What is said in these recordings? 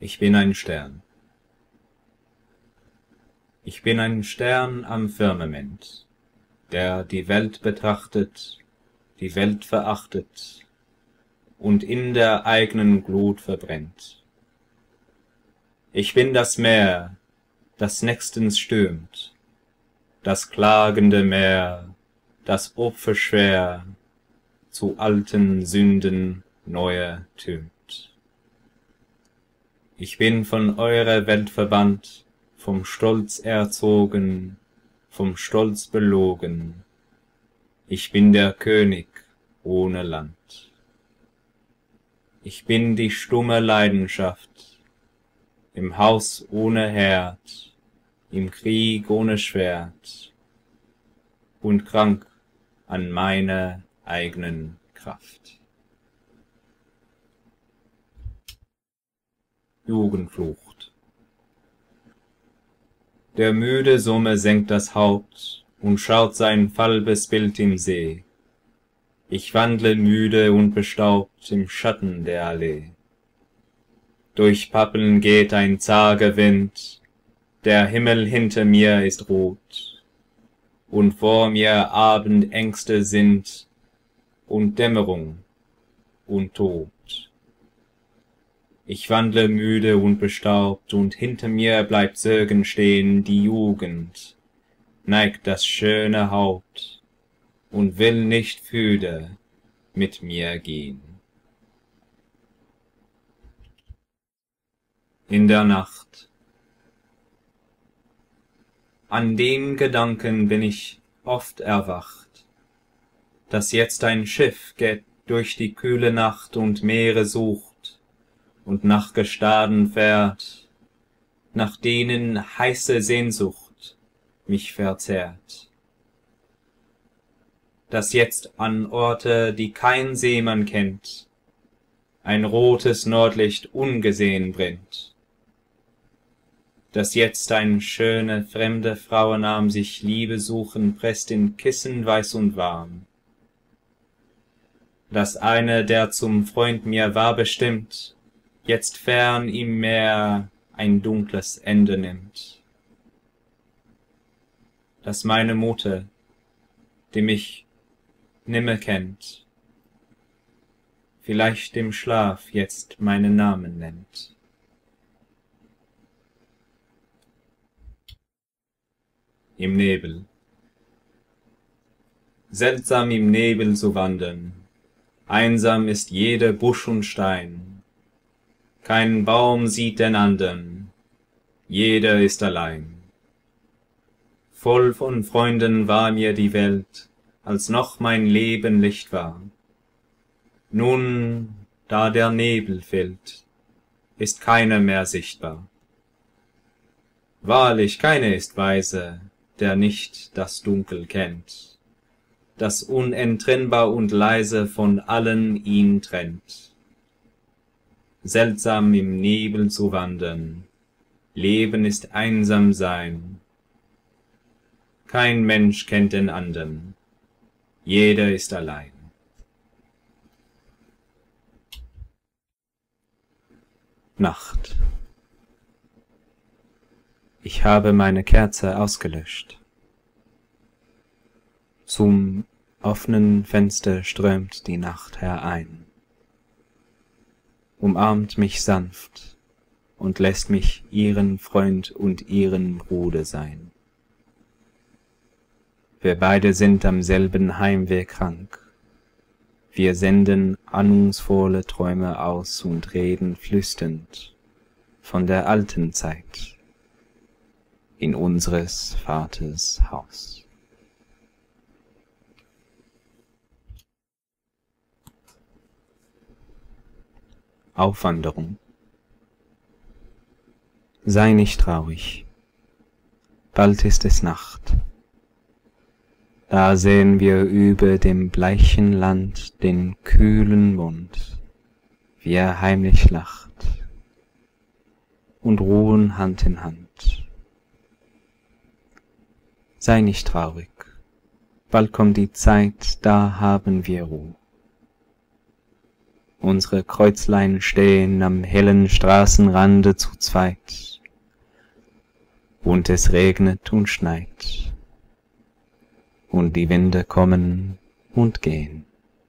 Ich bin ein Stern. Ich bin ein Stern am Firmament, der die Welt betrachtet, die Welt verachtet und in der eigenen Glut verbrennt. Ich bin das Meer, das nächstens stürmt, das klagende Meer, das opferschwer zu alten Sünden neue türmt. Ich bin von eurer Welt verbannt, vom Stolz erzogen, vom Stolz belogen. Ich bin der König ohne Land. Ich bin die stumme Leidenschaft, im Haus ohne Herd, im Krieg ohne Schwert und krank an meiner eigenen Kraft. Jugendflucht. Der müde Summe senkt das Haupt und schaut sein falbes Bild im See. Ich wandle müde und bestaubt im Schatten der Allee. Durch Pappeln geht ein zager Wind, der Himmel hinter mir ist rot, und vor mir Abendängste sind und Dämmerung und Tod. Ich wandle müde und bestaubt, und hinter mir bleibt Sörgen stehen, die Jugend neigt das schöne Haupt und will nicht füde mit mir gehen. In der Nacht. An den Gedanken bin ich oft erwacht, dass jetzt ein Schiff geht durch die kühle Nacht und Meere sucht und nach Gestaden fährt, nach denen heiße Sehnsucht mich verzehrt. Dass jetzt an Orte, die kein Seemann kennt, ein rotes Nordlicht ungesehen brennt. Dass jetzt ein schöne fremde Frauenarm sich Liebe suchen presst in Kissen weiß und warm. Dass einer, der zum Freund mir war bestimmt, jetzt fern im Meer ein dunkles Ende nimmt. Dass meine Mutter, die mich nimmer kennt, vielleicht im Schlaf jetzt meinen Namen nennt. Im Nebel. Seltsam im Nebel zu wandern, einsam ist jeder Busch und Stein, kein Baum sieht den andern, jeder ist allein. Voll von Freunden war mir die Welt, als noch mein Leben Licht war. Nun, da der Nebel fällt, ist keiner mehr sichtbar. Wahrlich, keiner ist weise, der nicht das Dunkel kennt, das unentrennbar und leise von allen ihn trennt. Seltsam im Nebel zu wandern, Leben ist einsam sein. Kein Mensch kennt den andern, jeder ist allein. Nacht. Ich habe meine Kerze ausgelöscht. Zum offenen Fenster strömt die Nacht herein, umarmt mich sanft und lässt mich ihren Freund und ihren Bruder sein. Wir beide sind am selben Heimweh krank. Wir senden ahnungsvolle Träume aus und reden flüsternd von der alten Zeit in unseres Vaters Haus. Aufwanderung. Sei nicht traurig, bald ist es Nacht. Da sehen wir über dem bleichen Land den kühlen Mond, wie er heimlich lacht, und ruhen Hand in Hand. Sei nicht traurig, bald kommt die Zeit, da haben wir Ruhe. Unsere Kreuzlein stehen am hellen Straßenrande zu zweit, und es regnet und schneit, und die Winde kommen und gehen.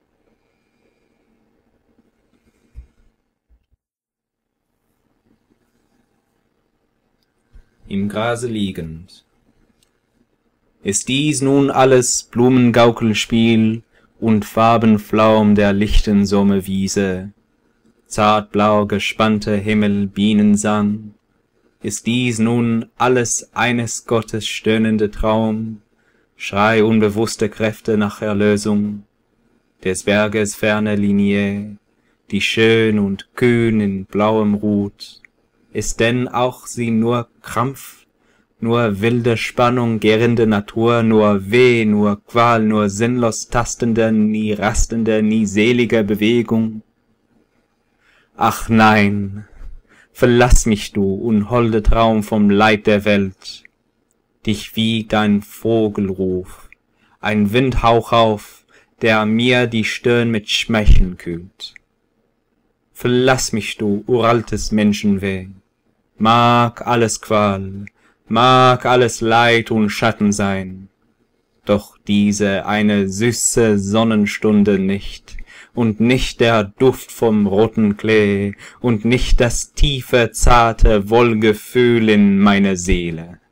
Im Grase liegend. Ist dies nun alles Blumengaukelspiel und Farbenflaum der lichten Sommerwiese, zartblau gespannter Himmel, Bienensang? Ist dies nun alles eines Gottes stöhnende Traum, Schrei unbewusster Kräfte nach Erlösung, des Berges ferne Linie, die schön und kühn in blauem ruht? Ist denn auch sie nur Krampf, nur wilde Spannung, gärende Natur, nur Weh, nur Qual, nur sinnlos tastender, nie rastender, nie seliger Bewegung? Ach nein, verlass mich du, unholde Traum vom Leid der Welt, dich wiegt ein Vogelruf, ein Windhauch auf, der mir die Stirn mit Schmächen kühlt. Verlass mich du, uraltes Menschenweh, mag alles Qual, mag alles Leid und Schatten sein, doch diese eine süße Sonnenstunde nicht, und nicht der Duft vom roten Klee, und nicht das tiefe, zarte Wohlgefühl in meiner Seele.